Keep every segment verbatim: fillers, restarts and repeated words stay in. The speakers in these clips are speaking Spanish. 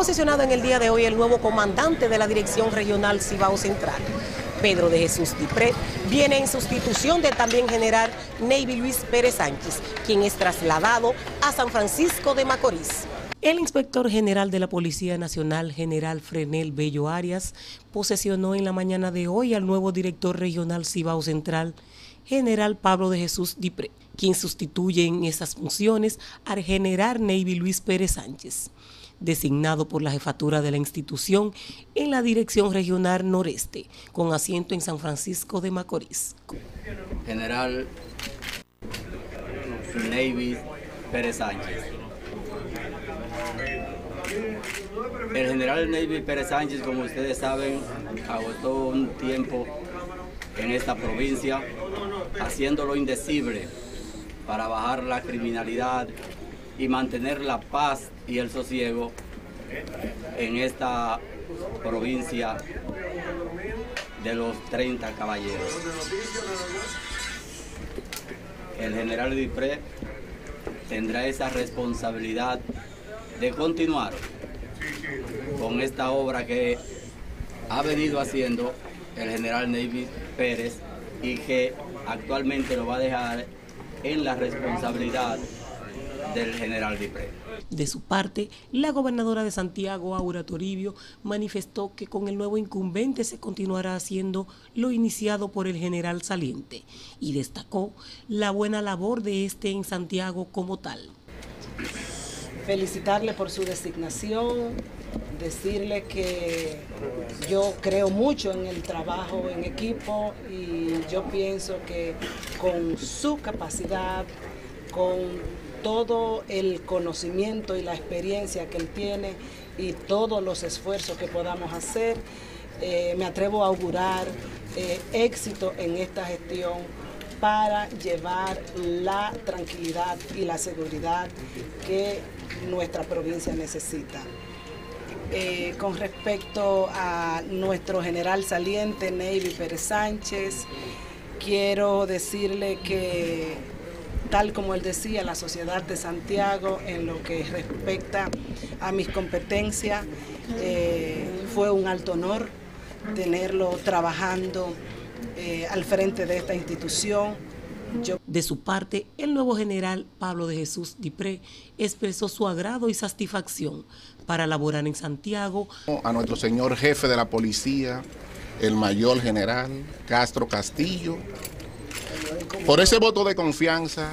posesionado en el día de hoy el nuevo comandante de la Dirección Regional Cibao Central. Pedro de Jesús Dipré viene en sustitución del también general Navy Luis Pérez Sánchez, quien es trasladado a San Francisco de Macorís. El inspector general de la Policía Nacional, general Frenel Bello Arias, posesionó en la mañana de hoy al nuevo director regional Cibao Central, general Pablo de Jesús Dipré, quien sustituye en esas funciones al general Navy Luis Pérez Sánchez, designado por la jefatura de la institución en la Dirección Regional Noreste, con asiento en San Francisco de Macorís. General Navy Pérez Sánchez. El general Navy Pérez Sánchez, como ustedes saben, agotó un tiempo en esta provincia, haciendo lo indecible para bajar la criminalidad y mantener la paz y el sosiego en esta provincia de los treinta caballeros. El general Dipré tendrá esa responsabilidad de continuar con esta obra que ha venido haciendo el general Navy Pérez y que actualmente lo va a dejar en la responsabilidad del general Dipré. De su parte, la gobernadora de Santiago, Aura Toribio, manifestó que con el nuevo incumbente se continuará haciendo lo iniciado por el general saliente y destacó la buena labor de este en Santiago como tal. Felicitarle por su designación, decirle que yo creo mucho en el trabajo en equipo y yo pienso que con su capacidad, con todo el conocimiento y la experiencia que él tiene y todos los esfuerzos que podamos hacer, eh, me atrevo a augurar eh, éxito en esta gestión para llevar la tranquilidad y la seguridad que nuestra provincia necesita. Eh, con respecto a nuestro general saliente, Navy Pérez Sánchez, quiero decirle que, tal como él decía, la sociedad de Santiago, en lo que respecta a mis competencias, eh, fue un alto honor tenerlo trabajando eh, al frente de esta institución. Yo... De su parte, el nuevo general Pablo de Jesús Dipré expresó su agrado y satisfacción para laborar en Santiago. A nuestro señor jefe de la policía, el mayor general Castro Castillo, por ese voto de confianza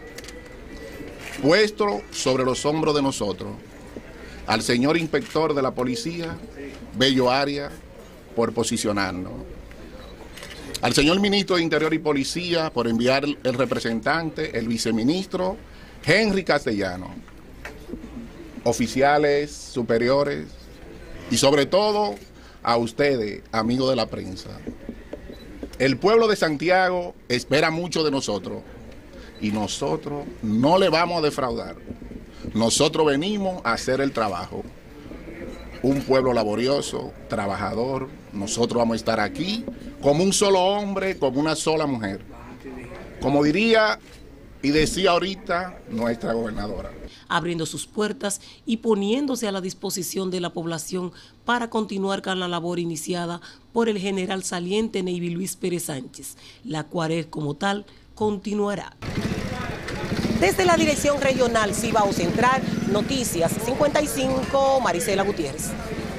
puesto sobre los hombros de nosotros, al señor inspector de la policía, Bello Arias, por posicionarnos, al señor ministro de Interior y Policía por enviar el representante, el viceministro Henry Castellano, oficiales superiores y sobre todo a ustedes, amigos de la prensa. El pueblo de Santiago espera mucho de nosotros y nosotros no le vamos a defraudar. Nosotros venimos a hacer el trabajo. Un pueblo laborioso, trabajador. Nosotros vamos a estar aquí como un solo hombre, como una sola mujer. Como diría y decía ahorita nuestra gobernadora. Abriendo sus puertas y poniéndose a la disposición de la población para continuar con la labor iniciada por el general saliente Navy Luis Pérez Sánchez, la cual como tal continuará. Desde la Dirección Regional Cibao Central, Noticias cincuenta y cinco, Marisela Gutiérrez.